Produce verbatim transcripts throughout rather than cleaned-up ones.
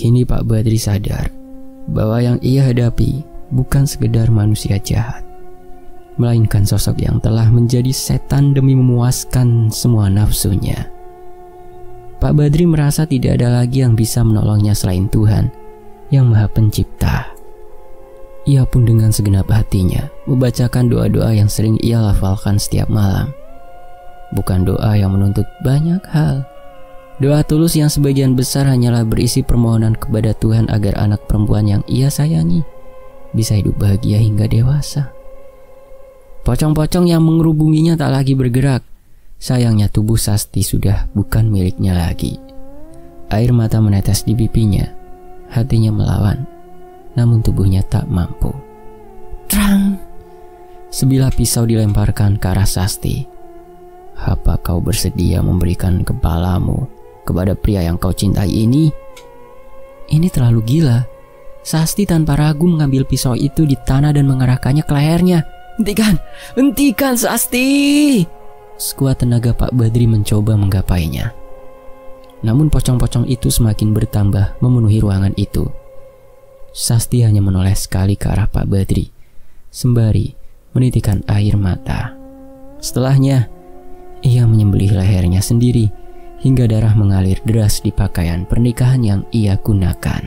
Kini Pak Badri sadar bahwa yang ia hadapi bukan sekedar manusia jahat, melainkan sosok yang telah menjadi setan demi memuaskan semua nafsunya. Pak Badri merasa tidak ada lagi yang bisa menolongnya selain Tuhan yang Maha Pencipta. Ia pun dengan segenap hatinya membacakan doa-doa yang sering ia lafalkan setiap malam. Bukan doa yang menuntut banyak hal. Doa tulus yang sebagian besar hanyalah berisi permohonan kepada Tuhan agar anak perempuan yang ia sayangi bisa hidup bahagia hingga dewasa. Pocong-pocong yang mengerubunginya tak lagi bergerak. Sayangnya tubuh Sasti sudah bukan miliknya lagi. Air mata menetes di pipinya. Hatinya melawan, namun tubuhnya tak mampu. Trang! Sebilah pisau dilemparkan ke arah Sasti. Apa kau bersedia memberikan kepalamu kepada pria yang kau cintai ini? Ini terlalu gila. Sasti tanpa ragu mengambil pisau itu di tanah dan mengarahkannya ke lehernya. Hentikan! Hentikan Sasti! Sekuat tenaga Pak Badri mencoba menggapainya. Namun pocong-pocong itu semakin bertambah memenuhi ruangan itu. Sasti hanya menoleh sekali ke arah Pak Badri, sembari menitikkan air mata. Setelahnya, ia menyembelih lehernya sendiri hingga darah mengalir deras di pakaian pernikahan yang ia gunakan.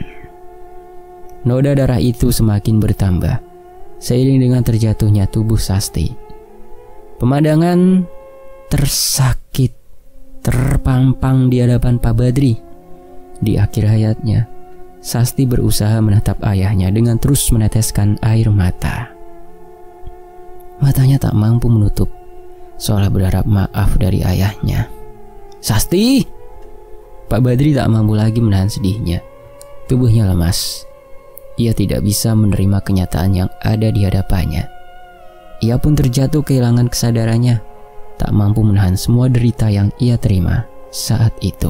Noda darah itu semakin bertambah seiring dengan terjatuhnya tubuh Sasti. Pemandangan tersakit terpampang di hadapan Pak Badri. Di akhir hayatnya, Sasti berusaha menatap ayahnya dengan terus meneteskan air mata. Matanya tak mampu menutup, seolah berharap maaf dari ayahnya. Sasti! Pak Badri tak mampu lagi menahan sedihnya. Tubuhnya lemas. Ia tidak bisa menerima kenyataan yang ada di hadapannya. Ia pun terjatuh kehilangan kesadarannya, tak mampu menahan semua derita yang ia terima saat itu.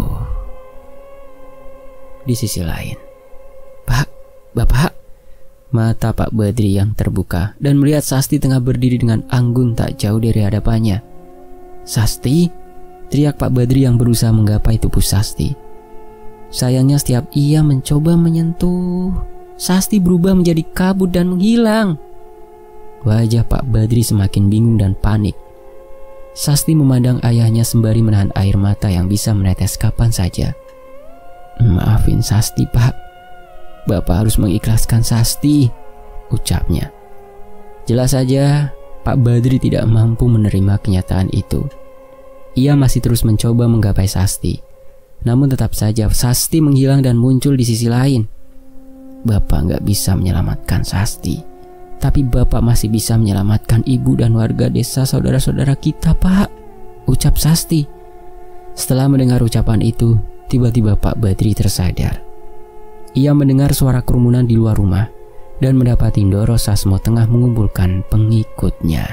Di sisi lain, Pak, Bapak, mata Pak Badri yang terbuka dan melihat Sasti tengah berdiri dengan anggun tak jauh dari hadapannya. Sasti, teriak Pak Badri yang berusaha menggapai tubuh Sasti. Sayangnya setiap ia mencoba menyentuh, Sasti berubah menjadi kabut dan menghilang. Wajah Pak Badri semakin bingung dan panik. Sasti memandang ayahnya sembari menahan air mata yang bisa menetes kapan saja. Maafin Sasti, Pak. Bapak harus mengikhlaskan Sasti, ucapnya. Jelas saja Pak Badri tidak mampu menerima kenyataan itu. Ia masih terus mencoba menggapai Sasti. Namun tetap saja Sasti menghilang dan muncul di sisi lain. Bapak nggak bisa menyelamatkan Sasti, tapi Bapak masih bisa menyelamatkan ibu dan warga desa saudara-saudara kita, Pak, ucap Sasti. Setelah mendengar ucapan itu, tiba-tiba Pak Badri tersadar. Ia mendengar suara kerumunan di luar rumah dan mendapati Ndoro Sasmo tengah mengumpulkan pengikutnya.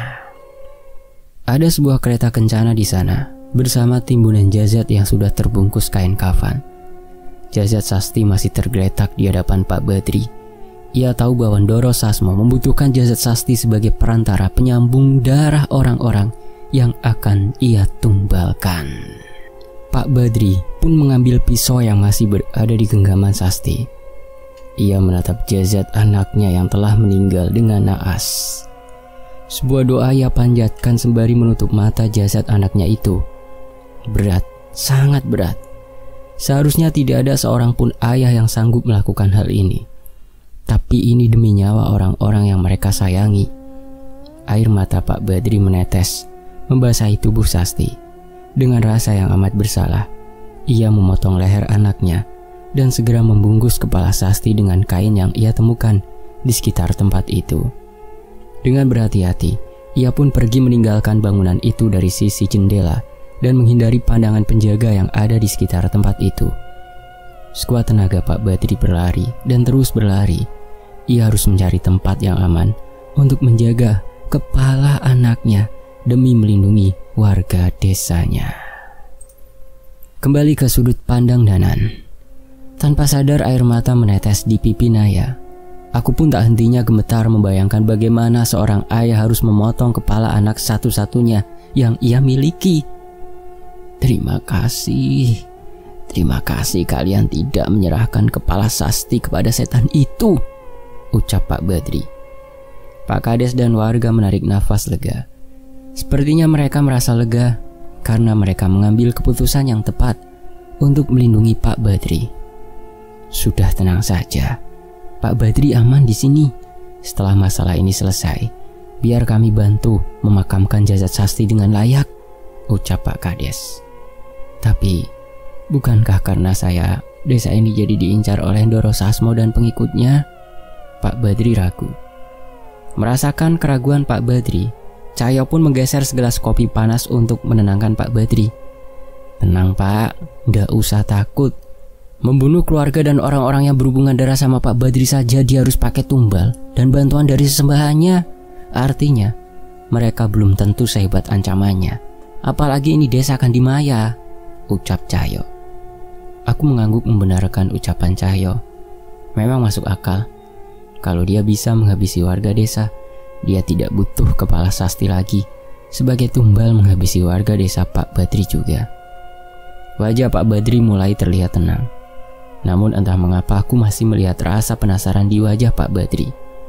Ada sebuah kereta kencana di sana bersama timbunan jasad yang sudah terbungkus kain kafan. Jasad Sasti masih tergeletak di hadapan Pak Badri. Ia tahu bahwa Ndoro Sasmo membutuhkan jasad Sasti sebagai perantara penyambung darah orang-orang yang akan ia tumbalkan. Pak Badri pun mengambil pisau yang masih berada di genggaman Sasti. Ia menatap jasad anaknya yang telah meninggal dengan naas. Sebuah doa ia panjatkan sembari menutup mata jasad anaknya itu. Berat, sangat berat. Seharusnya tidak ada seorang pun ayah yang sanggup melakukan hal ini. Tapi ini demi nyawa orang-orang yang mereka sayangi. Air mata Pak Badri menetes, membasahi tubuh Sasti. Dengan rasa yang amat bersalah, ia memotong leher anaknya dan segera membungkus kepala Sasti dengan kain yang ia temukan di sekitar tempat itu. Dengan berhati-hati, ia pun pergi meninggalkan bangunan itu dari sisi jendela dan menghindari pandangan penjaga yang ada di sekitar tempat itu. Sekuat tenaga Pak Badri berlari dan terus berlari. Ia harus mencari tempat yang aman untuk menjaga kepala anaknya demi melindungi warga desanya. Kembali ke sudut pandang Danan. Tanpa sadar air mata menetes di pipi Naya. Aku pun tak hentinya gemetar membayangkan bagaimana seorang ayah harus memotong kepala anak satu-satunya yang ia miliki. Terima kasih, Terima kasih kalian tidak menyerahkan kepala Sasti kepada setan itu, ucap Pak Badri. Pak Kades dan warga menarik nafas lega. Sepertinya mereka merasa lega karena mereka mengambil keputusan yang tepat untuk melindungi Pak Badri. Sudah, tenang saja. Pak Badri aman di sini. Setelah masalah ini selesai, biar kami bantu memakamkan jasad Sasti dengan layak, ucap Pak Kades. Tapi, bukankah karena saya desa ini jadi diincar oleh Ndoro Sasmo dan pengikutnya? Pak Badri ragu. Merasakan keraguan Pak Badri, Cahyo pun menggeser segelas kopi panas untuk menenangkan Pak Badri. Tenang Pak, nggak usah takut. Membunuh keluarga dan orang-orang yang berhubungan darah sama Pak Badri saja dia harus pakai tumbal dan bantuan dari sesembahannya. Artinya, mereka belum tentu sehebat ancamannya. Apalagi ini desa Kandimaya, ucap Cahyo. Aku mengangguk membenarkan ucapan Cahyo. Memang masuk akal. Kalau dia bisa menghabisi warga desa, dia tidak butuh kepala Sasti lagi sebagai tumbal menghabisi warga desa Pak Badri juga. Wajah Pak Badri mulai terlihat tenang. Namun entah mengapa aku masih melihat rasa penasaran di wajah Pak Badri.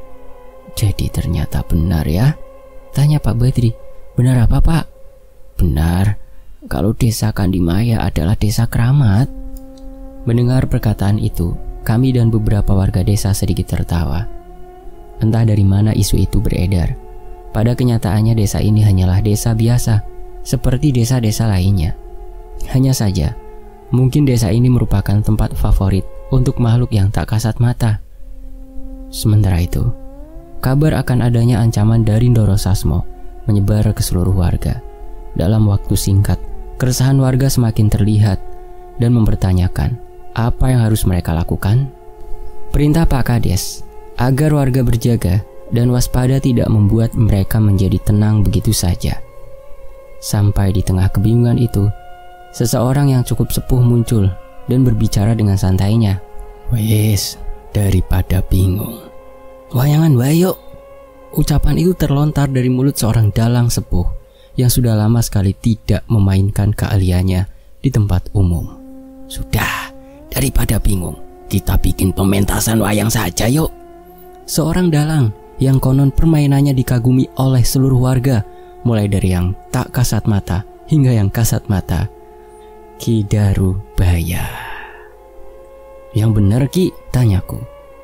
Jadi ternyata benar ya? Tanya Pak Badri. Benar apa Pak? Benar, kalau desa Kandimaya adalah desa keramat. Mendengar perkataan itu, kami dan beberapa warga desa sedikit tertawa. Entah dari mana isu itu beredar. Pada kenyataannya desa ini hanyalah desa biasa, seperti desa-desa lainnya. Hanya saja, mungkin desa ini merupakan tempat favorit untuk makhluk yang tak kasat mata. Sementara itu, kabar akan adanya ancaman dari Ndoro Sasmo menyebar ke seluruh warga. Dalam waktu singkat, keresahan warga semakin terlihat dan mempertanyakan apa yang harus mereka lakukan. Perintah Pak Kades agar warga berjaga dan waspada tidak membuat mereka menjadi tenang begitu saja. Sampai di tengah kebingungan itu, seseorang yang cukup sepuh muncul dan berbicara dengan santainya. Wes, daripada bingung, wayangan wayo. Ucapan itu terlontar dari mulut seorang dalang sepuh yang sudah lama sekali tidak memainkan keahliannya di tempat umum. Sudah, daripada bingung, kita bikin pementasan wayang saja yuk. Seorang dalang yang konon permainannya dikagumi oleh seluruh warga, mulai dari yang tak kasat mata hingga yang kasat mata. Ki Darubaya. Yang bener Ki, tanyaku.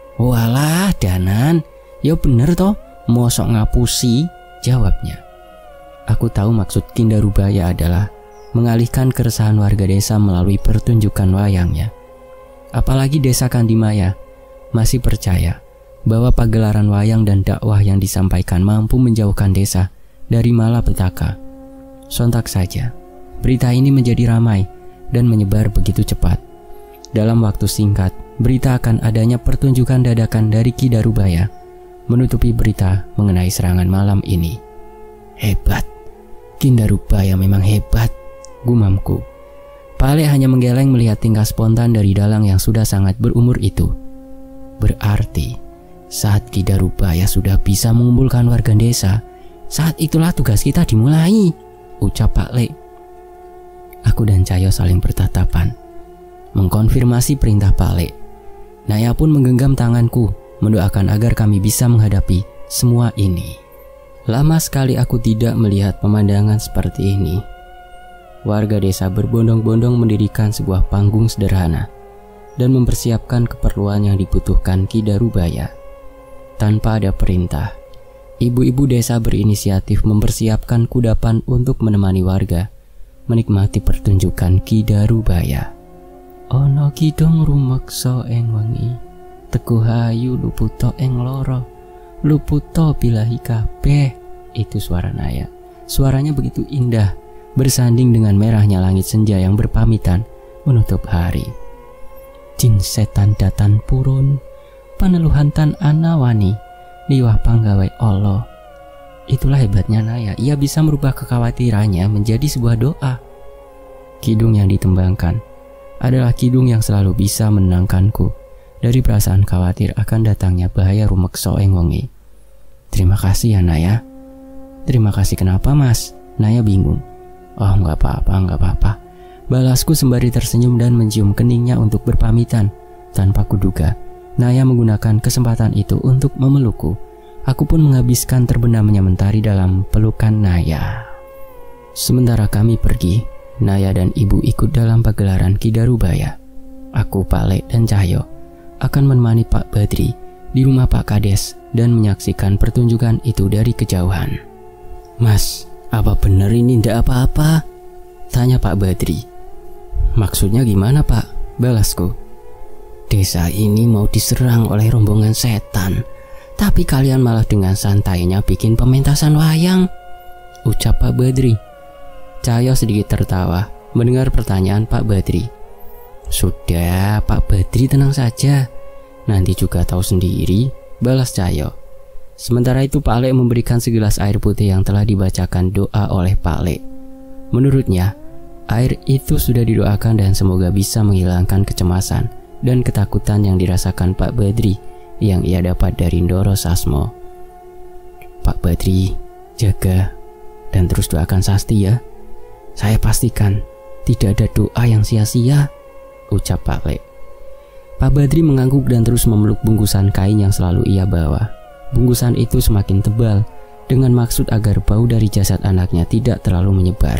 Walah Danan, ya bener toh, mosok ngapusi, jawabnya. Aku tahu maksud Ki Darubaya adalah mengalihkan keresahan warga desa melalui pertunjukan wayangnya. Apalagi desa Kandimaya masih percaya bahwa pagelaran wayang dan dakwah yang disampaikan mampu menjauhkan desa dari malapetaka. Sontak saja, berita ini menjadi ramai dan menyebar begitu cepat. Dalam waktu singkat, berita akan adanya pertunjukan dadakan dari Ki Darubaya menutupi berita mengenai serangan malam ini. Hebat, Ki Darubaya memang hebat, gumamku. Pale hanya menggeleng melihat tingkah spontan dari dalang yang sudah sangat berumur itu. Berarti, saat Ki Darubaya sudah bisa mengumpulkan warga desa, saat itulah tugas kita dimulai, ucap Pak Le. Aku dan Cahyo saling bertatapan, mengkonfirmasi perintah Pak Le. Naya pun menggenggam tanganku, mendoakan agar kami bisa menghadapi semua ini. Lama sekali aku tidak melihat pemandangan seperti ini. Warga desa berbondong-bondong mendirikan sebuah panggung sederhana dan mempersiapkan keperluan yang dibutuhkan Ki Darubaya. Tanpa ada perintah, ibu-ibu desa berinisiatif mempersiapkan kudapan untuk menemani warga menikmati pertunjukan Ki Darubaya. Ono kidong rumeksa ing wengi, teguh hayu luputo ing loro, luputo bilahi kabeh. Itu suara Naya. Suaranya begitu indah, bersanding dengan merahnya langit senja yang berpamitan menutup hari. Jin setan datan purun, paneluhan tan anawani, liwah panggawe Allah. Itulah hebatnya Naya, ia bisa merubah kekhawatirannya menjadi sebuah doa. Kidung yang ditembangkan adalah kidung yang selalu bisa menenangkanku dari perasaan khawatir akan datangnya bahaya rumeksa ing wengi. Terima kasih ya Naya. Terima kasih kenapa mas? Naya bingung. Oh nggak apa-apa, nggak apa-apa. Balasku sembari tersenyum dan mencium keningnya untuk berpamitan. Tanpa kuduga, Naya menggunakan kesempatan itu untuk memelukku. Aku pun menghabiskan terbenamnya mentari dalam pelukan Naya. Sementara kami pergi, Naya dan ibu ikut dalam pagelaran Kidarubaya. Aku, Pak Lek, dan Cahyo akan menemani Pak Badri di rumah Pak Kades dan menyaksikan pertunjukan itu dari kejauhan. "Mas, apa benar ini ndak apa-apa?" tanya Pak Badri. "Maksudnya gimana, Pak?" balasku. "Desa ini mau diserang oleh rombongan setan, tapi kalian malah dengan santainya bikin pementasan wayang," ucap Pak Badri. Cahyo sedikit tertawa mendengar pertanyaan Pak Badri. "Sudah, Pak Badri, tenang saja. Nanti juga tahu sendiri," balas Cahyo. Sementara itu Pak Lek memberikan segelas air putih yang telah dibacakan doa oleh Pak Lek. Menurutnya, air itu sudah didoakan dan semoga bisa menghilangkan kecemasan dan ketakutan yang dirasakan Pak Badri yang ia dapat dari Ndoro Sasmo. "Pak Badri, jaga dan terus doakan Sasti ya. Saya pastikan tidak ada doa yang sia-sia," ucap Pak Lek. Pak Badri mengangguk dan terus memeluk bungkusan kain yang selalu ia bawa. Bungkusan itu semakin tebal dengan maksud agar bau dari jasad anaknya tidak terlalu menyebar.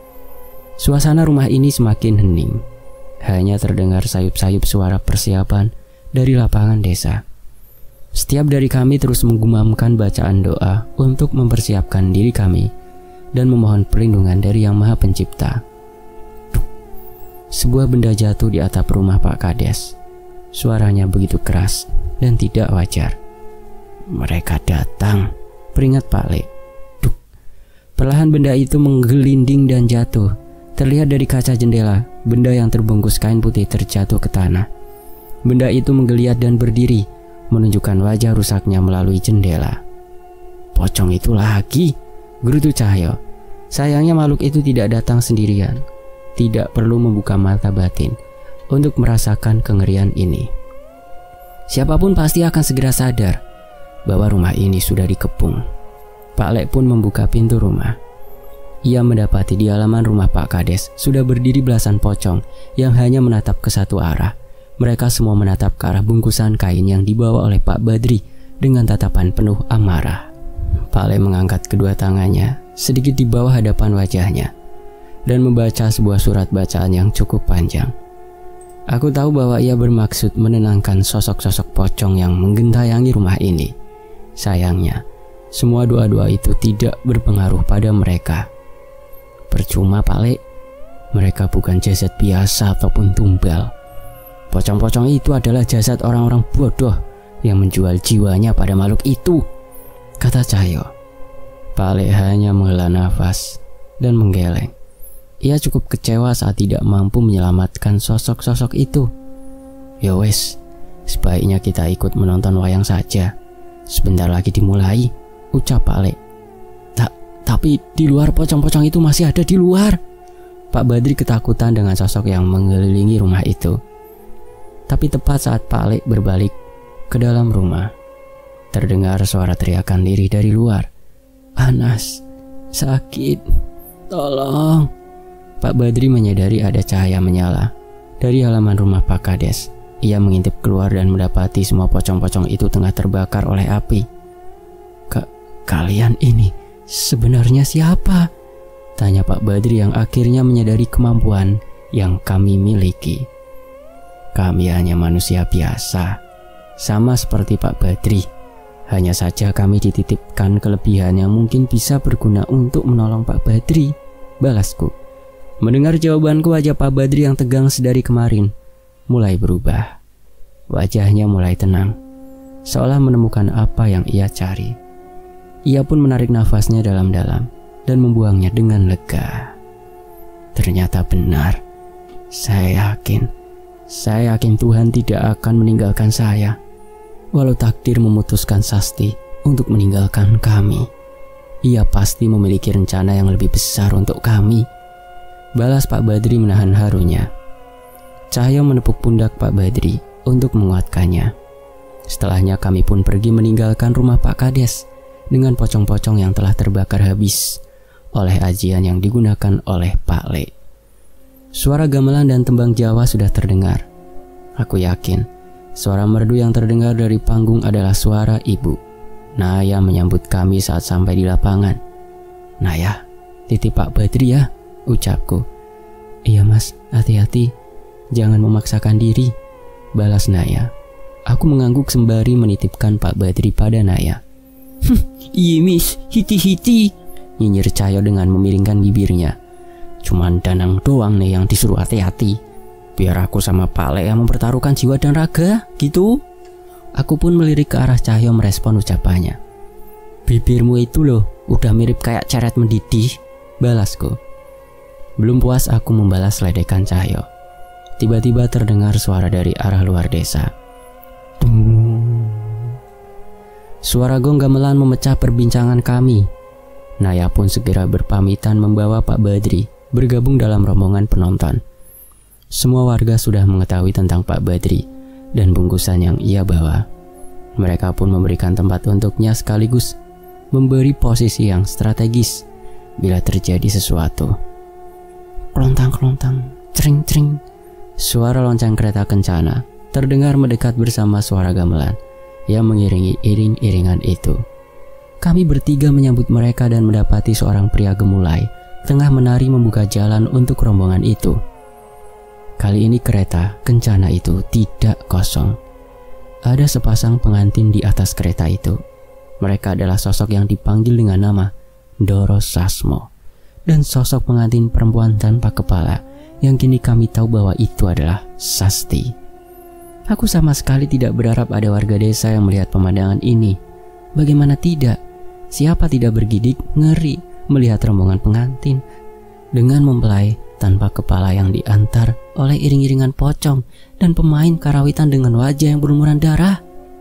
Suasana rumah ini semakin hening. Hanya terdengar sayup-sayup suara persiapan dari lapangan desa. Setiap dari kami terus menggumamkan bacaan doa untuk mempersiapkan diri kami dan memohon perlindungan dari Yang Maha Pencipta. Duk. Sebuah benda jatuh di atap rumah Pak Kades. Suaranya begitu keras dan tidak wajar. "Mereka datang," peringat Pak Lek. Duk. Perlahan benda itu menggelinding dan jatuh. Terlihat dari kaca jendela, benda yang terbungkus kain putih terjatuh ke tanah. Benda itu menggeliat dan berdiri, menunjukkan wajah rusaknya melalui jendela. "Pocong itu lagi," gerutu Cahyo. Sayangnya makhluk itu tidak datang sendirian. Tidak perlu membuka mata batin untuk merasakan kengerian ini. Siapapun pasti akan segera sadar bahwa rumah ini sudah dikepung. Pak Lek pun membuka pintu rumah. Ia mendapati di halaman rumah Pak Kades sudah berdiri belasan pocong yang hanya menatap ke satu arah. Mereka semua menatap ke arah bungkusan kain yang dibawa oleh Pak Badri dengan tatapan penuh amarah. Pak Lek mengangkat kedua tangannya sedikit di bawah hadapan wajahnya dan membaca sebuah surat bacaan yang cukup panjang. Aku tahu bahwa ia bermaksud menenangkan sosok-sosok pocong yang menggentayangi rumah ini. Sayangnya, semua doa-doa itu tidak berpengaruh pada mereka. Percuma, Pak Lek. Mereka bukan jasad biasa ataupun tumbal. Pocong-pocong itu adalah jasad orang-orang bodoh yang menjual jiwanya pada makhluk itu, kata Cahyo. Pak Lek hanya menghela nafas dan menggeleng. Ia cukup kecewa saat tidak mampu menyelamatkan sosok-sosok itu. "Ya wes, sebaiknya kita ikut menonton wayang saja. Sebentar lagi dimulai," ucap Pak Lek. "Tak, tapi di luar pocong-pocong itu masih ada di luar." Pak Badri ketakutan dengan sosok yang mengelilingi rumah itu. Tapi tepat saat Pak Lek berbalik ke dalam rumah, terdengar suara teriakan lirih dari luar. "Panas, sakit, tolong." Pak Badri menyadari ada cahaya menyala dari halaman rumah Pak Kades. Ia mengintip keluar dan mendapati semua pocong-pocong itu tengah terbakar oleh api. Ka "Kalian ini sebenarnya siapa?" tanya Pak Badri yang akhirnya menyadari kemampuan yang kami miliki. "Kami hanya manusia biasa, sama seperti Pak Badri. Hanya saja kami dititipkan kelebihan yang mungkin bisa berguna untuk menolong Pak Badri," balasku. Mendengar jawabanku, wajah Pak Badri yang tegang sedari kemarin mulai berubah. Wajahnya mulai tenang, seolah menemukan apa yang ia cari. Ia pun menarik nafasnya dalam-dalam dan membuangnya dengan lega. Ternyata benar. Saya yakin, saya yakin Tuhan tidak akan meninggalkan saya. Walau takdir memutuskan Sasti untuk meninggalkan kami, ia pasti memiliki rencana yang lebih besar untuk kami, balas Pak Badri menahan harunya. Cahyo menepuk pundak Pak Badri untuk menguatkannya. Setelahnya kami pun pergi meninggalkan rumah Pak Kades dengan pocong-pocong yang telah terbakar habis oleh ajian yang digunakan oleh Pak Lek. Suara gamelan dan tembang Jawa sudah terdengar. Aku yakin suara merdu yang terdengar dari panggung adalah suara ibu. Naya menyambut kami saat sampai di lapangan. "Naya, titip Pak Badri ya," ucapku. "Iya mas, hati-hati, jangan memaksakan diri," balas Naya. Aku mengangguk sembari menitipkan Pak Badri pada Naya. "Iya mis, hiti-hiti," nyinyir Cahyo dengan memiringkan bibirnya. "Cuman Danang doang nih yang disuruh hati-hati. Biar aku sama Pak Le yang mempertaruhkan jiwa dan raga, gitu." Aku pun melirik ke arah Cahyo merespon ucapannya. "Bibirmu itu loh, udah mirip kayak ceret mendidih," balasku. Belum puas aku membalas ledekan Cahyo. Tiba-tiba terdengar suara dari arah luar desa. Dung. Suara gong gamelan memecah perbincangan kami. Naya pun segera berpamitan membawa Pak Badri bergabung dalam rombongan penonton. Semua warga sudah mengetahui tentang Pak Badri dan bungkusan yang ia bawa. Mereka pun memberikan tempat untuknya sekaligus memberi posisi yang strategis bila terjadi sesuatu. Kelontang-kelontang, cering-cering, suara lonceng kereta kencana terdengar mendekat bersama suara gamelan yang mengiringi iring-iringan itu. Kami bertiga menyambut mereka dan mendapati seorang pria gemulai tengah menari membuka jalan untuk rombongan itu. Kali ini kereta kencana itu tidak kosong. Ada sepasang pengantin di atas kereta itu. Mereka adalah sosok yang dipanggil dengan nama Doro Sasmo dan sosok pengantin perempuan tanpa kepala yang kini kami tahu bahwa itu adalah Sasti. Aku sama sekali tidak berharap ada warga desa yang melihat pemandangan ini. Bagaimana tidak? Siapa tidak bergidik ngeri melihat rombongan pengantin dengan mempelai tanpa kepala yang diantar oleh iring-iringan pocong dan pemain karawitan dengan wajah yang berlumuran darah.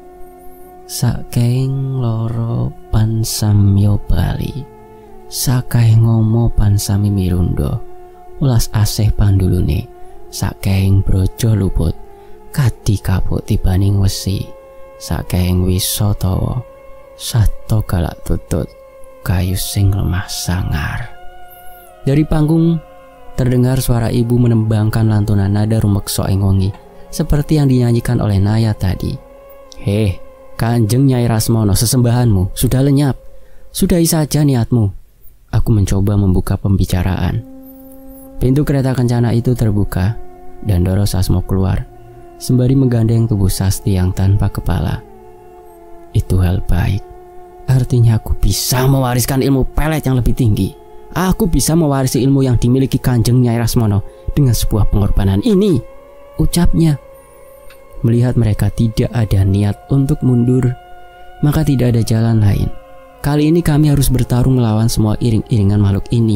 Saking loro pansamyo Bali, sakai ngomo pansami mirundo, ulas asih pandulune, saking brojo luput, kadi kapuk tibaning wesi, saking wisata, sato galak tutut, kayu sing lemah sangar. Dari panggung terdengar suara ibu menembangkan lantunan nada rumekso engongi seperti yang dinyanyikan oleh Naya tadi. "Heh, Kanjeng Nyai Rasmono, sesembahanmu sudah lenyap. Sudahi saja niatmu." Aku mencoba membuka pembicaraan. Pintu kereta kencana itu terbuka dan Doro Sasmo keluar sembari menggandeng tubuh Sasti yang tanpa kepala. Itu hal baik. Artinya aku bisa mewariskan ilmu pelet yang lebih tinggi. Aku bisa mewarisi ilmu yang dimiliki Kanjeng Nyai Rasmono dengan sebuah pengorbanan ini, ucapnya. Melihat mereka tidak ada niat untuk mundur, maka tidak ada jalan lain. Kali ini kami harus bertarung melawan semua iring-iringan makhluk ini.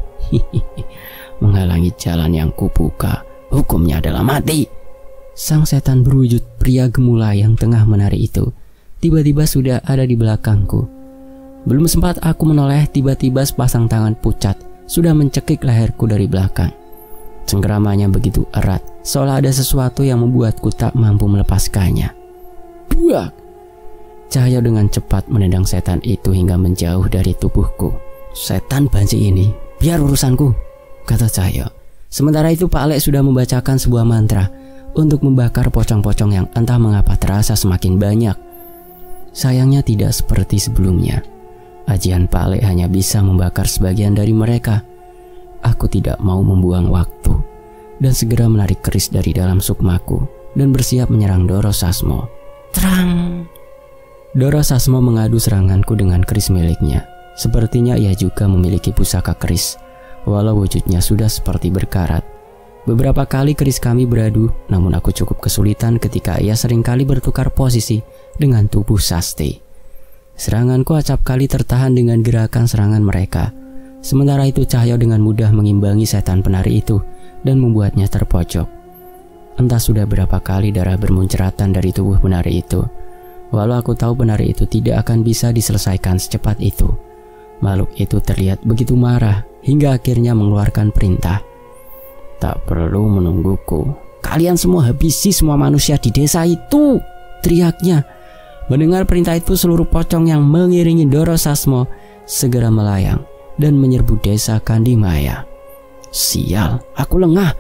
Menghalangi jalan yang kubuka, hukumnya adalah mati. Sang setan berwujud pria gemulai yang tengah menari itu tiba-tiba sudah ada di belakangku. Belum sempat aku menoleh, tiba-tiba sepasang tangan pucat sudah mencekik leherku dari belakang. Cengkeramannya begitu erat, seolah ada sesuatu yang membuatku tak mampu melepaskannya. Buak! Cahyo dengan cepat menendang setan itu hingga menjauh dari tubuhku. "Setan banci ini, biar urusanku," kata Cahyo. Sementara itu Pak Lek sudah membacakan sebuah mantra untuk membakar pocong-pocong yang entah mengapa terasa semakin banyak. Sayangnya tidak seperti sebelumnya. Ajian Pak Lek hanya bisa membakar sebagian dari mereka. Aku tidak mau membuang waktu dan segera menarik keris dari dalam sukmaku dan bersiap menyerang Doro Sasmo. Terang! Doro Sasmo mengadu seranganku dengan keris miliknya. Sepertinya ia juga memiliki pusaka keris, walau wujudnya sudah seperti berkarat. Beberapa kali keris kami beradu, namun aku cukup kesulitan ketika ia seringkali bertukar posisi dengan tubuh Sasti. Seranganku acap kali tertahan dengan gerakan serangan mereka. Sementara itu Cahyo dengan mudah mengimbangi setan penari itu dan membuatnya terpojok. Entah sudah berapa kali darah bermunceratan dari tubuh penari itu. Walau aku tahu penari itu tidak akan bisa diselesaikan secepat itu. Makhluk itu terlihat begitu marah hingga akhirnya mengeluarkan perintah. "Tak perlu menungguku. Kalian semua habisi semua manusia di desa itu," teriaknya. Mendengar perintah itu, seluruh pocong yang mengiringi Doro Sasmo segera melayang dan menyerbu desa Kandimaya. "Sial, aku lengah.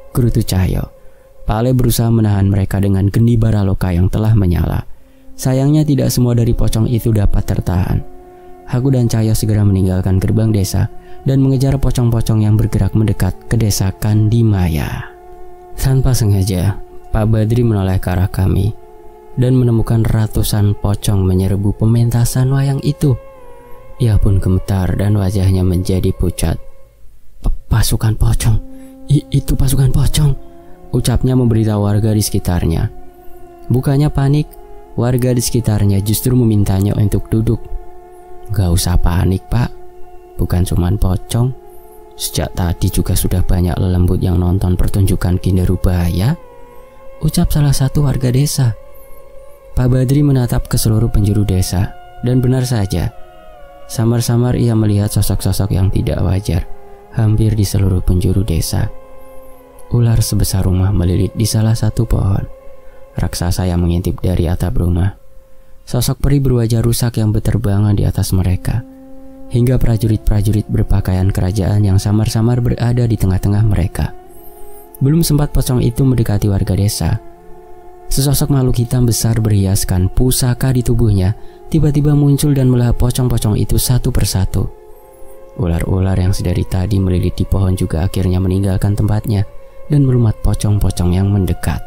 gerutu Cahyo. Pak Ale berusaha menahan mereka dengan gendi baraloka yang telah menyala. Sayangnya tidak semua dari pocong itu dapat tertahan. Aku dan Cahyo segera meninggalkan gerbang desa dan mengejar pocong-pocong yang bergerak mendekat ke desa Kandimaya. Tanpa sengaja, Pak Badri menoleh ke arah kami dan menemukan ratusan pocong menyerbu pementasan wayang itu. Ia pun gemetar dan wajahnya menjadi pucat. Pasukan pocong, I itu pasukan pocong, ucapnya memberitahu warga di sekitarnya. Bukannya panik, warga di sekitarnya justru memintanya untuk duduk. Gak usah panik pak, bukan cuman pocong. Sejak tadi juga sudah banyak lelembut yang nonton pertunjukan Kinderubaya, ucap salah satu warga desa. Pak Badri menatap ke seluruh penjuru desa, dan benar saja, samar-samar ia melihat sosok-sosok yang tidak wajar hampir di seluruh penjuru desa. Ular sebesar rumah melilit di salah satu pohon. Raksasa yang mengintip dari atap rumah. Sosok peri berwajah rusak yang berterbangan di atas mereka. Hingga prajurit-prajurit berpakaian kerajaan yang samar-samar berada di tengah-tengah mereka. Belum sempat pocong itu mendekati warga desa, sesosok makhluk hitam besar berhiaskan pusaka di tubuhnya tiba-tiba muncul dan melahap pocong-pocong itu satu persatu. Ular-ular yang sedari tadi melilit di pohon juga akhirnya meninggalkan tempatnya dan melumat pocong-pocong yang mendekat.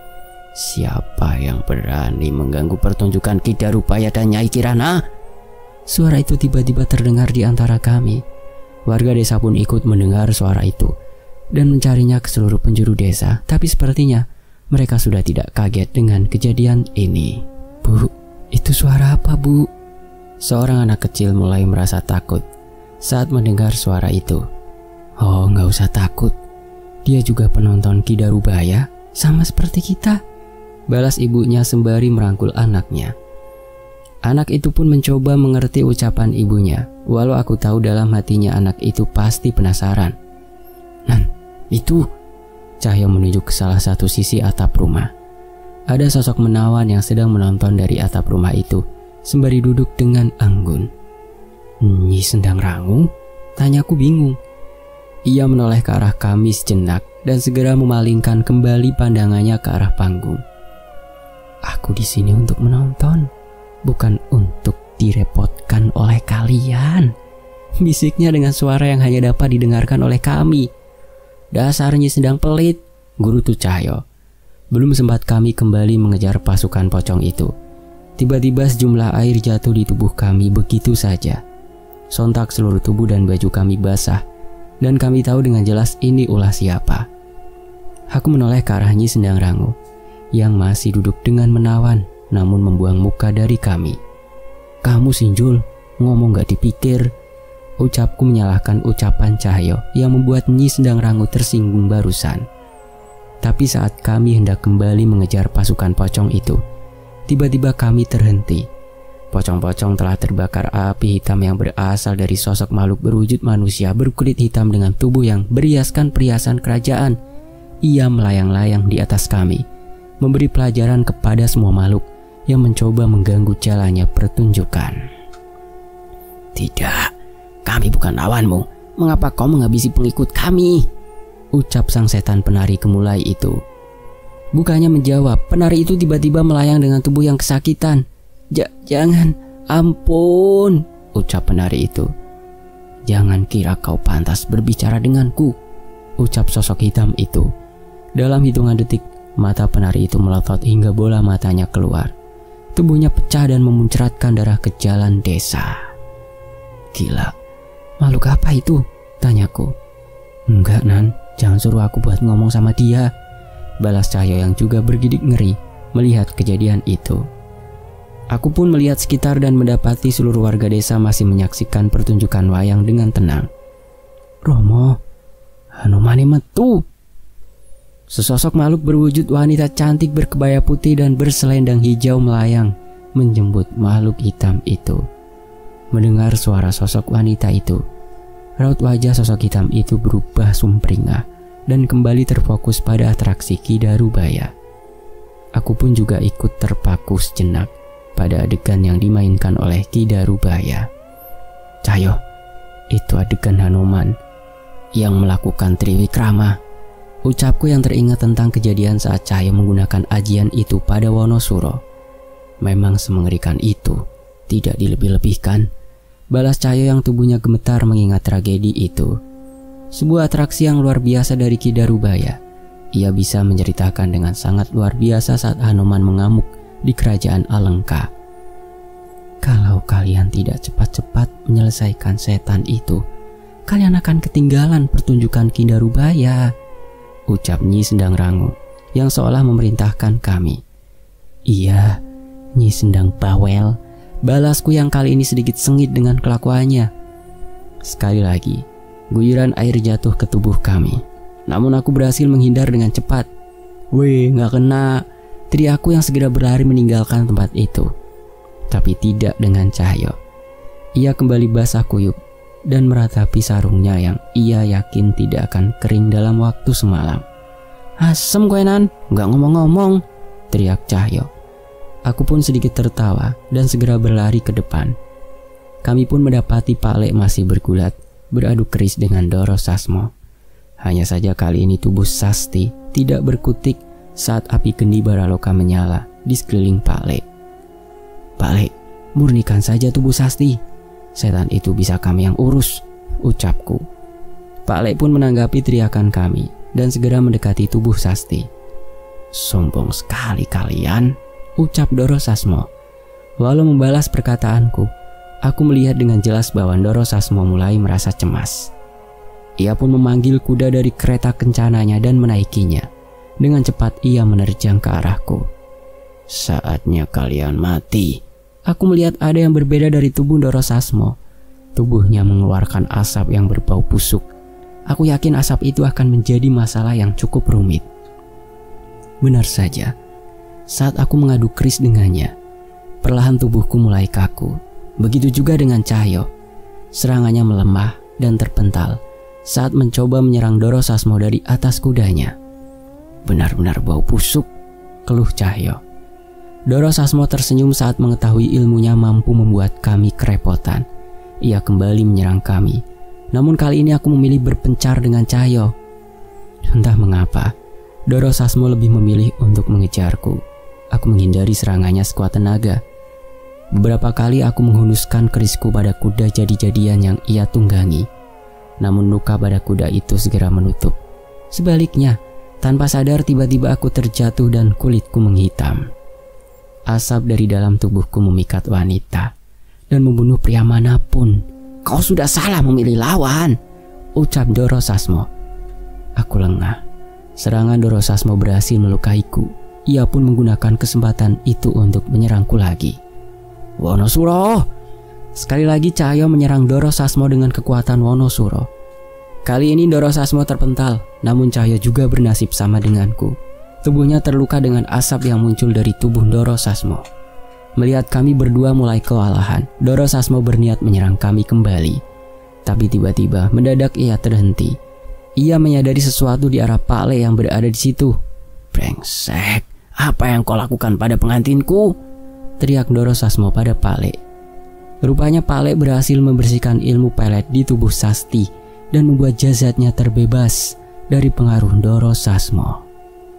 Siapa yang berani mengganggu pertunjukan Kinderubaya dan Nyai Kirana? Suara itu tiba-tiba terdengar di antara kami. Warga desa pun ikut mendengar suara itu dan mencarinya ke seluruh penjuru desa. Tapi sepertinya mereka sudah tidak kaget dengan kejadian ini. Bu, itu suara apa bu? Seorang anak kecil mulai merasa takut saat mendengar suara itu. Oh, nggak usah takut. Dia juga penonton Kinderubaya, sama seperti kita, balas ibunya sembari merangkul anaknya. Anak itu pun mencoba mengerti ucapan ibunya, walau aku tahu dalam hatinya anak itu pasti penasaran. Nan, itu, Cahyo menunjuk ke salah satu sisi atap rumah. Ada sosok menawan yang sedang menonton dari atap rumah itu, sembari duduk dengan anggun. Nyi Sendang Rangu? Tanyaku bingung. Ia menoleh ke arah kami sejenak dan segera memalingkan kembali pandangannya ke arah panggung. Aku di sini untuk menonton, bukan untuk direpotkan oleh kalian, bisiknya dengan suara yang hanya dapat didengarkan oleh kami. Dasarnya sedang pelit, gerutu Cahyo. Belum sempat kami kembali mengejar pasukan pocong itu, tiba-tiba sejumlah air jatuh di tubuh kami begitu saja. Sontak seluruh tubuh dan baju kami basah, dan kami tahu dengan jelas ini ulah siapa. Aku menoleh ke arah Nyi Sendang Rangu yang masih duduk dengan menawan namun membuang muka dari kami. Kamu Sinjul, ngomong gak dipikir, ucapku menyalahkan ucapan Cahyo yang membuat Nyi Sendang Rangu tersinggung barusan. Tapi saat kami hendak kembali mengejar pasukan pocong itu, tiba-tiba kami terhenti. Pocong-pocong telah terbakar api hitam yang berasal dari sosok makhluk berwujud manusia berkulit hitam dengan tubuh yang berhiaskan perhiasan kerajaan. Ia melayang-layang di atas kami, memberi pelajaran kepada semua makhluk yang mencoba mengganggu jalannya pertunjukan. Tidak, kami bukan lawanmu. Mengapa kau menghabisi pengikut kami? Ucap sang setan penari kemulai itu. Bukannya menjawab, penari itu tiba-tiba melayang dengan tubuh yang kesakitan. J Jangan, ampun, ucap penari itu. Jangan kira kau pantas berbicara denganku, ucap sosok hitam itu. Dalam hitungan detik, mata penari itu melotot hingga bola matanya keluar. Tubuhnya pecah dan memuncratkan darah ke jalan desa. Gila, makhluk apa itu? Tanyaku. Enggak Nan, jangan suruh aku buat ngomong sama dia, balas Cahyo yang juga bergidik ngeri melihat kejadian itu. Aku pun melihat sekitar dan mendapati seluruh warga desa masih menyaksikan pertunjukan wayang dengan tenang. Romo, Hanomane metu. Sesosok makhluk berwujud wanita cantik berkebaya putih dan berselendang hijau melayang menjemput makhluk hitam itu. Mendengar suara sosok wanita itu, raut wajah sosok hitam itu berubah sumringah dan kembali terfokus pada atraksi Kinderubaya. Aku pun juga ikut terpaku sejenak pada adegan yang dimainkan oleh Kinderubaya. Cahyo, itu adegan Hanuman yang melakukan triwikrama. Ucapku yang teringat tentang kejadian saat Cahyo menggunakan ajian itu pada Wonosuro. Memang semengerikan itu, tidak dilebih-lebihkan. Balas Cahyo yang tubuhnya gemetar mengingat tragedi itu. Sebuah atraksi yang luar biasa dari Ki Darubaya. Ia bisa menceritakan dengan sangat luar biasa saat Hanuman mengamuk di kerajaan Alengka. Kalau kalian tidak cepat-cepat menyelesaikan setan itu, kalian akan ketinggalan pertunjukan Ki Darubaya, ucap Nyi Sendang Rangu yang seolah memerintahkan kami. Iya, Nyi Sendang Bawel, balasku yang kali ini sedikit sengit dengan kelakuannya. Sekali lagi, guyuran air jatuh ke tubuh kami. Namun aku berhasil menghindar dengan cepat. Weh, gak kena, teriakku yang segera berlari meninggalkan tempat itu. Tapi tidak dengan Cahyo. Ia kembali basah kuyup dan meratapi sarungnya yang ia yakin tidak akan kering dalam waktu semalam. Asem koenan, gak ngomong-ngomong, teriak Cahyo. Aku pun sedikit tertawa dan segera berlari ke depan. Kami pun mendapati Pak Lek masih bergulat, beradu keris dengan Doro Sasmo. Hanya saja kali ini tubuh Sasti tidak berkutik saat api kendi Baraloka menyala di sekeliling Pak Lek. Pak Lek, murnikan saja tubuh Sasti. Setan itu bisa kami yang urus, ucapku. Pak Lek pun menanggapi teriakan kami dan segera mendekati tubuh Sasti. Sombong sekali kalian, ucap Doro Sasmo. Walau membalas perkataanku, aku melihat dengan jelas bahwa Doro Sasmo mulai merasa cemas. Ia pun memanggil kuda dari kereta kencananya dan menaikinya. Dengan cepat ia menerjang ke arahku. Saatnya kalian mati. Aku melihat ada yang berbeda dari tubuh Doro Sasmo. Tubuhnya mengeluarkan asap yang berbau busuk. Aku yakin asap itu akan menjadi masalah yang cukup rumit. Benar saja, saat aku mengadu keris dengannya, perlahan tubuhku mulai kaku. Begitu juga dengan Cahyo. Serangannya melemah dan terpental saat mencoba menyerang Doro Sasmo dari atas kudanya. Benar-benar bau busuk, keluh Cahyo. Doro Sasmo tersenyum saat mengetahui ilmunya mampu membuat kami kerepotan. Ia kembali menyerang kami. Namun kali ini aku memilih berpencar dengan Cahyo. Entah mengapa, Doro Sasmo lebih memilih untuk mengejarku. Aku menghindari serangannya sekuat tenaga. Beberapa kali aku menghunuskan kerisku pada kuda jadi-jadian yang ia tunggangi. Namun luka pada kuda itu segera menutup. Sebaliknya, tanpa sadar tiba-tiba aku terjatuh dan kulitku menghitam. Asap dari dalam tubuhku memikat wanita dan membunuh pria manapun. Kau sudah salah memilih lawan, ucap Doro Sasmo. Aku lengah. Serangan Doro Sasmo berhasil melukaiku. Ia pun menggunakan kesempatan itu untuk menyerangku lagi. Wonosuro! Sekali lagi Cahyo menyerang Doro Sasmo dengan kekuatan Wonosuro. Kali ini Doro Sasmo terpental, namun Cahyo juga bernasib sama denganku. Tubuhnya terluka dengan asap yang muncul dari tubuh Doro Sasmo. Melihat kami berdua mulai kewalahan, Doro Sasmo berniat menyerang kami kembali. Tapi tiba-tiba mendadak ia terhenti. Ia menyadari sesuatu di arah Pak Le yang berada di situ. Brengsek, apa yang kau lakukan pada pengantinku? Teriak Doro Sasmo pada Pak Le. Rupanya Pak Le berhasil membersihkan ilmu pelet di tubuh Sasti dan membuat jasadnya terbebas dari pengaruh Doro Sasmo.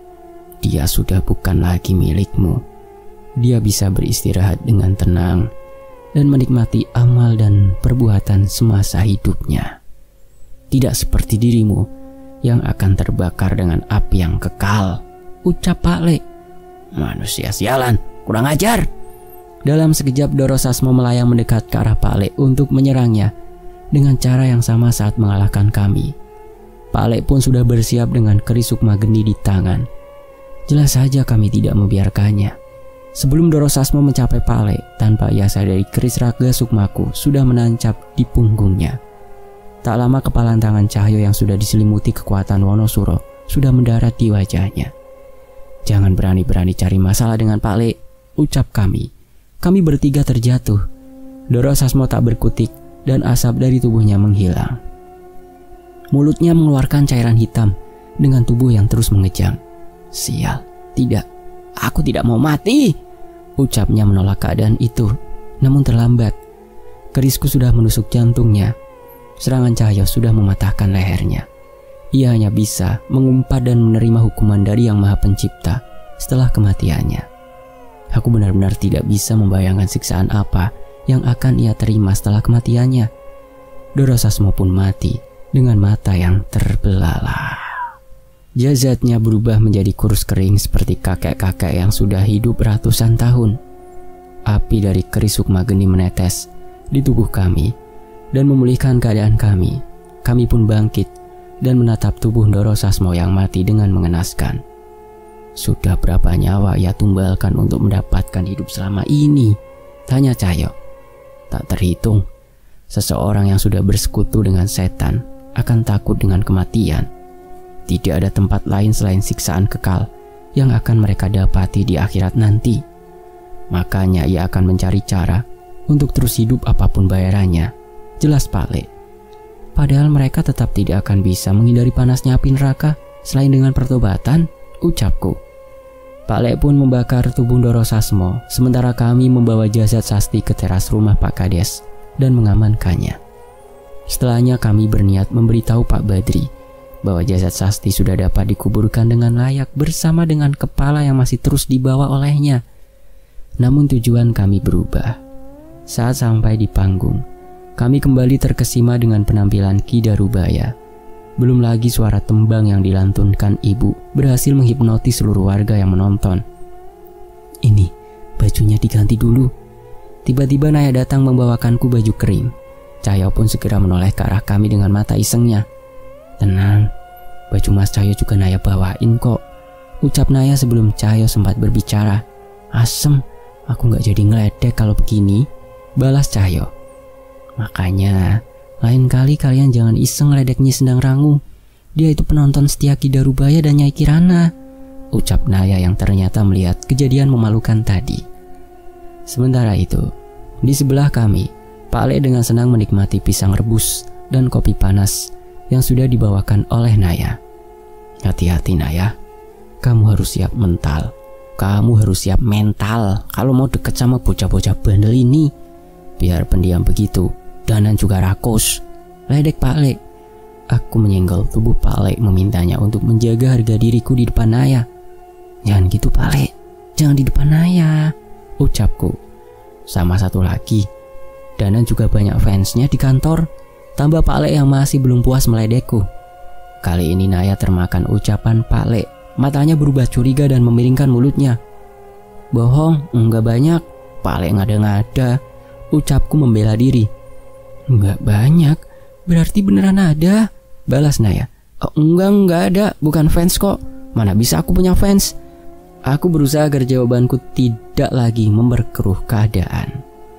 Dia sudah bukan lagi milikmu. Dia bisa beristirahat dengan tenang dan menikmati amal dan perbuatan semasa hidupnya. Tidak seperti dirimu yang akan terbakar dengan api yang kekal, ucap Pak Le. Manusia sialan, kurang ajar. Dalam sekejap Doro Sasmo melayang mendekat ke arah Pak Le untuk menyerangnya dengan cara yang sama saat mengalahkan kami. Pak Le pun sudah bersiap dengan keris sukma geni di tangan. Jelas saja kami tidak membiarkannya. Sebelum Doro Sasmo mencapai Pak Le, tanpa ia sadari keris raga sukmaku sudah menancap di punggungnya. Tak lama kepalan tangan Cahyo yang sudah diselimuti kekuatan Wonosuro sudah mendarat di wajahnya. Jangan berani-berani cari masalah dengan Pak Le, ucap kami. Kami bertiga terjatuh. Doro Sasmo tak berkutik dan asap dari tubuhnya menghilang. Mulutnya mengeluarkan cairan hitam dengan tubuh yang terus mengejang. Sial, tidak, aku tidak mau mati, ucapnya menolak keadaan itu. Namun terlambat. Kerisku sudah menusuk jantungnya. Serangan Cahyo sudah mematahkan lehernya. ia hanya bisa mengumpat dan menerima hukuman dari Yang Maha Pencipta setelah kematiannya. Aku benar-benar tidak bisa membayangkan siksaan apa yang akan ia terima setelah kematiannya. Dorosasmo pun mati dengan mata yang terbelalak. Jasadnya berubah menjadi kurus kering seperti kakek-kakek yang sudah hidup ratusan tahun. Api dari keris Sukma Geni menetes di tubuh kami dan memulihkan keadaan kami. Kami pun bangkit dan menatap tubuh Dorosasmo yang mati dengan mengenaskan. Sudah berapa nyawa ia tumbalkan untuk mendapatkan hidup selama ini? Tanya Cahyo. Tak terhitung. Seseorang yang sudah bersekutu dengan setan akan takut dengan kematian. Tidak ada tempat lain selain siksaan kekal yang akan mereka dapati di akhirat nanti. Makanya ia akan mencari cara untuk terus hidup apapun bayarannya. Jelas Pak Le. Padahal mereka tetap tidak akan bisa menghindari panasnya api neraka selain dengan pertobatan, ucapku. Pak Le pun membakar tubuh Dorosasmo, sementara kami membawa jasad Sasti ke teras rumah Pak Kades dan mengamankannya. Setelahnya kami berniat memberitahu Pak Badri bahwa jasad Sasti sudah dapat dikuburkan dengan layak bersama dengan kepala yang masih terus dibawa olehnya. Namun tujuan kami berubah. Saat sampai di panggung, kami kembali terkesima dengan penampilan Ki Darubaya. Belum lagi suara tembang yang dilantunkan ibu berhasil menghipnotis seluruh warga yang menonton. Ini, bajunya diganti dulu. Tiba-tiba Naya datang membawakanku baju kering. Cahyo pun segera menoleh ke arah kami dengan mata isengnya. Tenang, baju Mas Cahyo juga Naya bawain kok, ucap Naya sebelum Cahyo sempat berbicara. Asem, aku gak jadi ngeledek kalau begini, balas Cahyo. Makanya, lain kali kalian jangan iseng ngeledek Nyi Sendang Rangu. Dia itu penonton setia Ki Darubaya dan Nyai Kirana, ucap Naya yang ternyata melihat kejadian memalukan tadi. Sementara itu, di sebelah kami, Pak Le dengan senang menikmati pisang rebus dan kopi panas yang sudah dibawakan oleh Naya. Hati-hati Naya, kamu harus siap mental. Kamu harus siap mental kalau mau deket sama bocah-bocah bandel ini. Biar pendiam begitu, Danan juga rakus, ledek Pak Le. Aku menyenggol tubuh Pak Le memintanya untuk menjaga harga diriku di depan Naya. Jangan gitu Pak Le, jangan di depan Naya, ucapku. Sama satu lagi, Danan juga banyak fansnya di kantor. Tambah Pak Le yang masih belum puas meledekku. Kali ini Naya termakan ucapan Pak Le. Matanya berubah curiga dan memiringkan mulutnya. Bohong, enggak banyak. Pak Le ngada-ngada, ucapku membela diri. Enggak banyak, berarti beneran ada, balas Naya. Oh, enggak, enggak ada, bukan fans kok. Mana bisa aku punya fans? Aku berusaha agar jawabanku tidak lagi memperkeruh keadaan.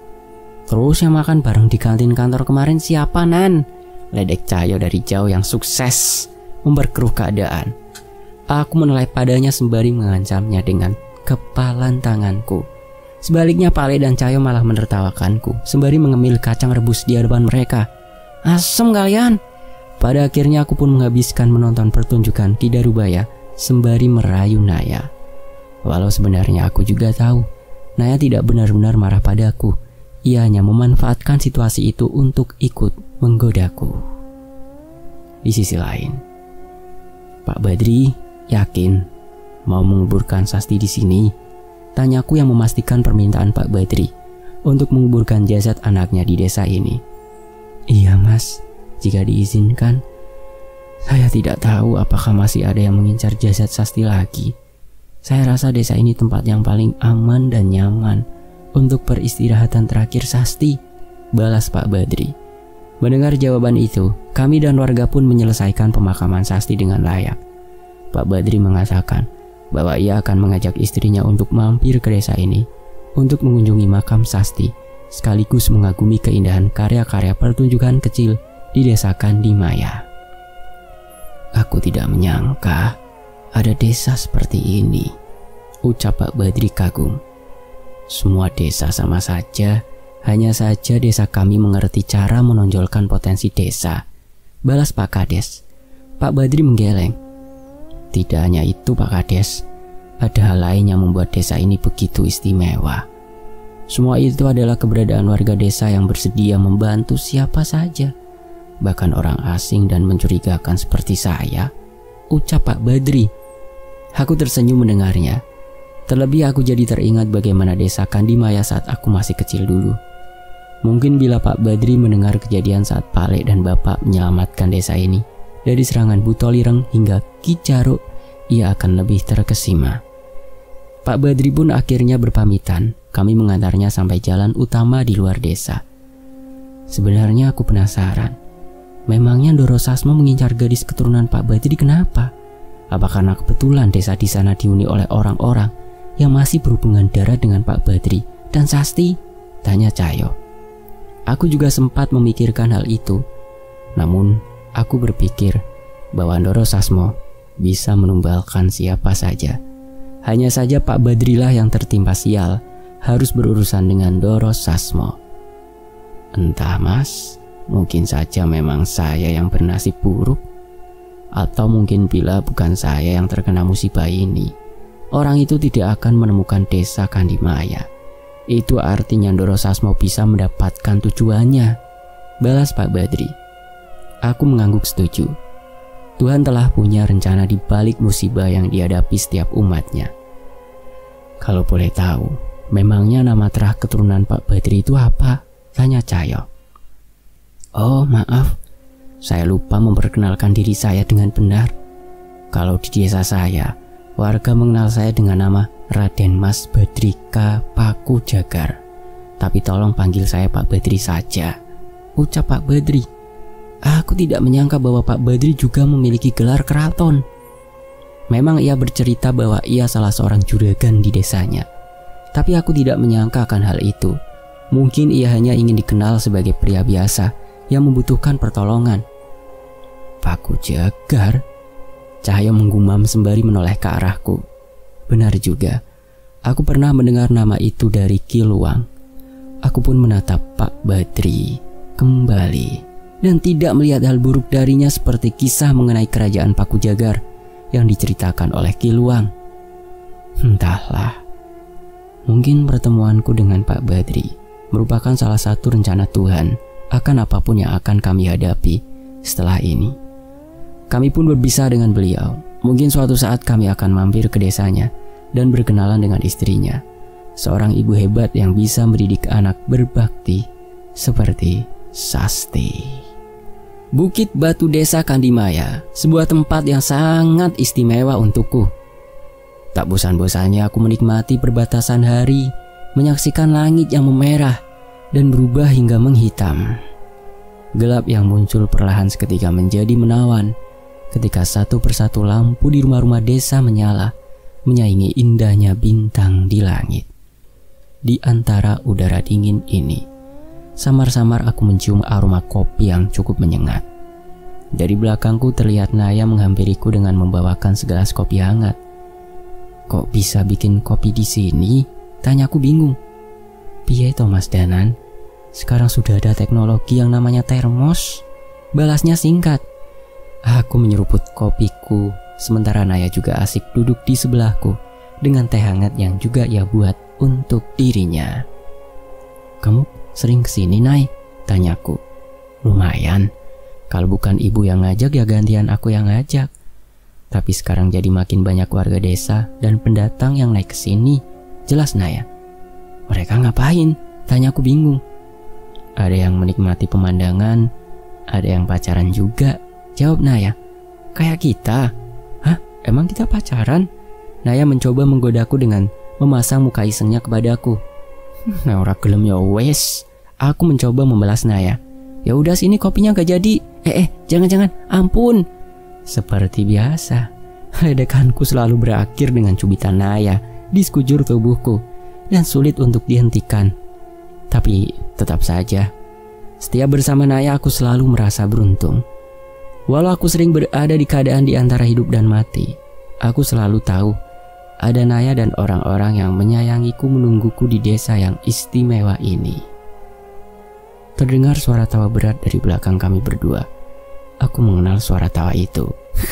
Terus yang makan bareng di kantin kantor kemarin siapa Nan? Ledek Cahyo dari jauh yang sukses memperkeruh keadaan. Aku menoleh padanya sembari mengancamnya dengan kepalan tanganku. Sebaliknya Pak Le dan Cahyo malah menertawakanku sembari mengemil kacang rebus di hadapan mereka. Asem kalian. Pada akhirnya aku pun menghabiskan menonton pertunjukan Ki Darubaya sembari merayu Naya. Walau sebenarnya aku juga tahu Naya tidak benar-benar marah padaku. Ia hanya memanfaatkan situasi itu untuk ikut menggodaku. Di sisi lain, Pak Badri yakin mau menguburkan Sasti di sini? Tanyaku yang memastikan permintaan Pak Badri untuk menguburkan jasad anaknya di desa ini. Iya Mas, jika diizinkan. Saya tidak tahu apakah masih ada yang mengincar jasad Sasti lagi. Saya rasa desa ini tempat yang paling aman dan nyaman untuk peristirahatan terakhir Sasti, balas Pak Badri. Mendengar jawaban itu, kami dan warga pun menyelesaikan pemakaman Sasti dengan layak. Pak Badri mengatakan bahwa ia akan mengajak istrinya untuk mampir ke desa ini untuk mengunjungi makam Sasti, sekaligus mengagumi keindahan karya-karya pertunjukan kecil di desa Kandimaya. Aku tidak menyangka ada desa seperti ini, ucap Pak Badri kagum. Semua desa sama saja, hanya saja desa kami mengerti cara menonjolkan potensi desa, balas Pak Kades. Pak Badri menggeleng. Tidak hanya itu Pak Kades, ada hal lain yang membuat desa ini begitu istimewa. Semua itu adalah keberadaan warga desa yang bersedia membantu siapa saja, bahkan orang asing dan mencurigakan seperti saya, ucap Pak Badri. Aku tersenyum mendengarnya. Terlebih aku jadi teringat bagaimana desa Kandimaya saat aku masih kecil dulu. Mungkin bila Pak Badri mendengar kejadian saat Pak Lek dan Bapak menyelamatkan desa ini dari serangan Butolireng hingga Ki Jaruk, ia akan lebih terkesima. Pak Badri pun akhirnya berpamitan. Kami mengantarnya sampai jalan utama di luar desa. Sebenarnya aku penasaran, memangnya Ndoro Sasmo mengincar gadis keturunan Pak Badri kenapa? Apa karena kebetulan desa di sana dihuni oleh orang-orang yang masih berhubungan darah dengan Pak Badri dan Sasti? Tanya Cahyo. Aku juga sempat memikirkan hal itu. Namun, aku berpikir bahwa Ndoro Sasmo bisa menumbalkan siapa saja. Hanya saja Pak Badrilah yang tertimpa sial, harus berurusan dengan Ndoro Sasmo. Entah mas, mungkin saja memang saya yang bernasib buruk. Atau mungkin bila bukan saya yang terkena musibah ini, orang itu tidak akan menemukan desa Kandimaya. Itu artinya Ndoro Sasmo bisa mendapatkan tujuannya, balas Pak Badri. Aku mengangguk setuju. Tuhan telah punya rencana di balik musibah yang dihadapi setiap umatnya. Kalau boleh tahu, memangnya nama terah keturunan Pak Badri itu apa? Tanya Cahyo. Oh maaf, saya lupa memperkenalkan diri saya dengan benar. Kalau di desa saya, warga mengenal saya dengan nama Raden Mas Badrika Paku Jagar. Tapi tolong panggil saya Pak Badri saja, ucap Pak Badri. Aku tidak menyangka bahwa Pak Badri juga memiliki gelar keraton. Memang ia bercerita bahwa ia salah seorang juragan di desanya. Tapi aku tidak menyangka akan hal itu. Mungkin ia hanya ingin dikenal sebagai pria biasa yang membutuhkan pertolongan. Paku Jagar? Cahyo menggumam sembari menoleh ke arahku. Benar juga, aku pernah mendengar nama itu dari Ki Luang. Aku pun menatap Pak Badri kembali dan tidak melihat hal buruk darinya seperti kisah mengenai kerajaan Paku Jagar yang diceritakan oleh Ki Luang. Entahlah, mungkin pertemuanku dengan Pak Badri merupakan salah satu rencana Tuhan akan apapun yang akan kami hadapi setelah ini. Kami pun berpisah dengan beliau. Mungkin suatu saat kami akan mampir ke desanya dan berkenalan dengan istrinya, seorang ibu hebat yang bisa mendidik anak berbakti seperti Sasti. Bukit Batu Desa Kandimaya, sebuah tempat yang sangat istimewa untukku. Tak bosan-bosannya aku menikmati perbatasan hari, menyaksikan langit yang memerah dan berubah hingga menghitam. Gelap yang muncul perlahan seketika menjadi menawan ketika satu persatu lampu di rumah-rumah desa menyala, menyaingi indahnya bintang di langit. Di antara udara dingin ini, samar-samar aku mencium aroma kopi yang cukup menyengat. Dari belakangku terlihat Naya menghampiriku dengan membawakan segelas kopi hangat. Kok bisa bikin kopi di sini? Tanyaku bingung. Piye to Mas Danan? Sekarang sudah ada teknologi yang namanya termos. Balasnya singkat. Aku menyeruput kopiku, sementara Naya juga asik duduk di sebelahku dengan teh hangat yang juga ia buat untuk dirinya. Kamu sering kesini, Nay? Tanyaku. Lumayan. Kalau bukan ibu yang ngajak ya gantian aku yang ngajak. Tapi sekarang jadi makin banyak warga desa dan pendatang yang naik ke sini. Jelas Naya. Mereka ngapain? Tanyaku bingung. Ada yang menikmati pemandangan, ada yang pacaran juga, jawab Naya. Kayak kita. Hah? Emang kita pacaran? Naya mencoba menggodaku dengan memasang muka isengnya kepadaku. Nah, ora gelem ya wes. Aku mencoba membalas Naya. Ya udah sini kopinya gak jadi. Eh eh, jangan-jangan, ampun. Seperti biasa, ledakanku selalu berakhir dengan cubitan Naya di sekujur tubuhku dan sulit untuk dihentikan. Tapi tetap saja, setiap bersama Naya aku selalu merasa beruntung. Walau aku sering berada di keadaan di antara hidup dan mati, aku selalu tahu ada Naya dan orang-orang yang menyayangiku menungguku di desa yang istimewa ini. Terdengar suara tawa berat dari belakang kami berdua. Aku mengenal suara tawa itu.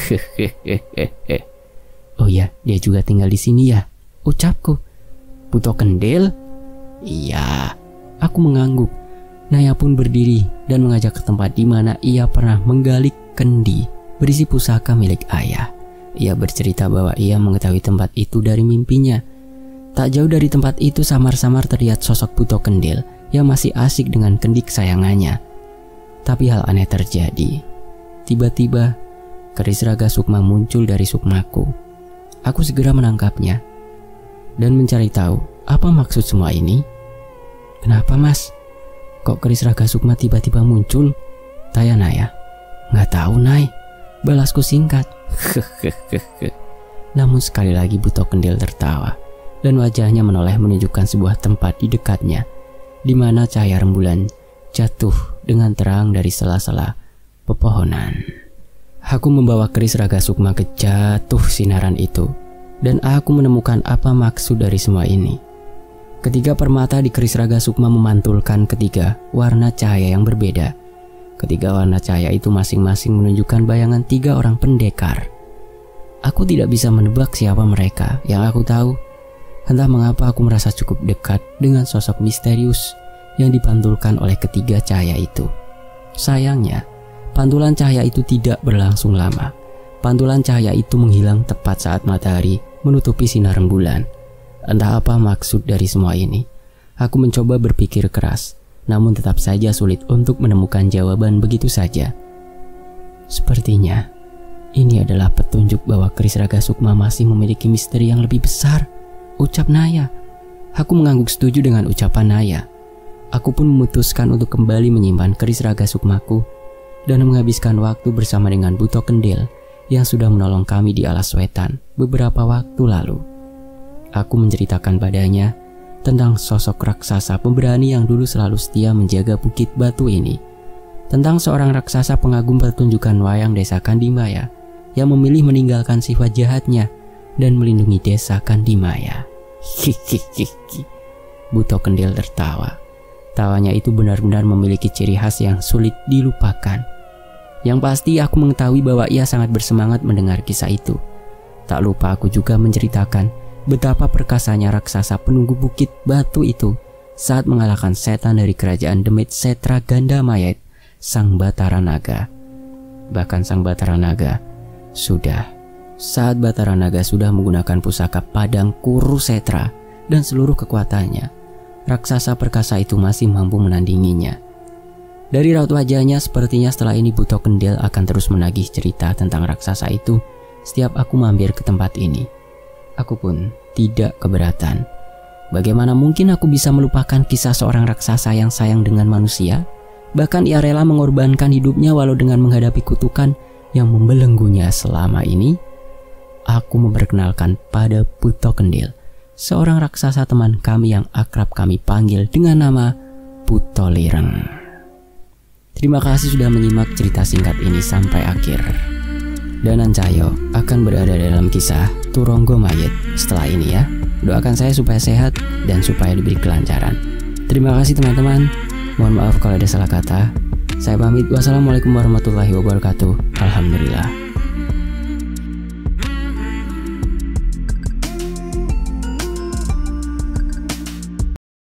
Oh ya, dia juga tinggal di sini ya, ucapku. Butuh kendil? Iya. Aku mengangguk. Naya pun berdiri dan mengajak ke tempat di mana ia pernah menggali kendi berisi pusaka milik ayah. Ia bercerita bahwa ia mengetahui tempat itu dari mimpinya. Tak jauh dari tempat itu samar-samar terlihat sosok Buto Kendil yang masih asik dengan kendi kesayangannya. Tapi hal aneh terjadi. Tiba-tiba keris raga sukma muncul dari sukmaku. Aku segera menangkapnya dan mencari tahu apa maksud semua ini. Kenapa mas? Kok keris raga sukma tiba-tiba muncul? Tanya Naya. Nggak tahu Nay, balasku singkat. Namun sekali lagi Buto Kendil tertawa dan wajahnya menoleh menunjukkan sebuah tempat di dekatnya, di mana cahaya rembulan jatuh dengan terang dari sela-sela pepohonan. Aku membawa keris raga sukma ke jatuh sinaran itu, dan aku menemukan apa maksud dari semua ini. Ketiga permata di keris raga sukma memantulkan ketiga warna cahaya yang berbeda. Ketiga warna cahaya itu masing-masing menunjukkan bayangan tiga orang pendekar. Aku tidak bisa menebak siapa mereka. Yang aku tahu, entah mengapa aku merasa cukup dekat dengan sosok misterius yang dipantulkan oleh ketiga cahaya itu. Sayangnya, pantulan cahaya itu tidak berlangsung lama. Pantulan cahaya itu menghilang tepat saat matahari menutupi sinar rembulan. Entah apa maksud dari semua ini. Aku mencoba berpikir keras, namun tetap saja sulit untuk menemukan jawaban begitu saja. Sepertinya ini adalah petunjuk bahwa keris raga sukma masih memiliki misteri yang lebih besar, ucap Naya. Aku mengangguk setuju dengan ucapan Naya. Aku pun memutuskan untuk kembali menyimpan keris raga sukmaku dan menghabiskan waktu bersama dengan Buto Kendil yang sudah menolong kami di Alas Wetan beberapa waktu lalu. Aku menceritakan padanya tentang sosok raksasa pemberani yang dulu selalu setia menjaga bukit batu ini, tentang seorang raksasa pengagum pertunjukan wayang desa Kandimaya yang memilih meninggalkan sifat jahatnya dan melindungi desa Kandimaya. Hihihihi. Buto Kendil tertawa. Tawanya itu benar-benar memiliki ciri khas yang sulit dilupakan. Yang pasti aku mengetahui bahwa ia sangat bersemangat mendengar kisah itu. Tak lupa aku juga menceritakan betapa perkasanya raksasa penunggu bukit batu itu saat mengalahkan setan dari kerajaan Demit Setra Ganda Mayat, Sang Batara Naga. Bahkan Sang Batara Naga sudah, saat Batara Naga sudah menggunakan pusaka Padang Kuru Setra dan seluruh kekuatannya, raksasa perkasa itu masih mampu menandinginya. Dari raut wajahnya, sepertinya setelah ini Buto Kendil akan terus menagih cerita tentang raksasa itu setiap aku mampir ke tempat ini. Aku pun tidak keberatan. Bagaimana mungkin aku bisa melupakan kisah seorang raksasa yang sayang dengan manusia? Bahkan ia rela mengorbankan hidupnya walau dengan menghadapi kutukan yang membelenggunya selama ini. Aku memperkenalkan pada Buto Kendil, seorang raksasa teman kami yang akrab kami panggil dengan nama Buto Lireng. Terima kasih sudah menyimak cerita singkat ini sampai akhir. Danan Cahyo akan berada dalam kisah Turonggo Mayit setelah ini ya. Doakan saya supaya sehat dan supaya diberi kelancaran. Terima kasih teman-teman. Mohon maaf kalau ada salah kata. Saya pamit. Wassalamualaikum warahmatullahi wabarakatuh. Alhamdulillah.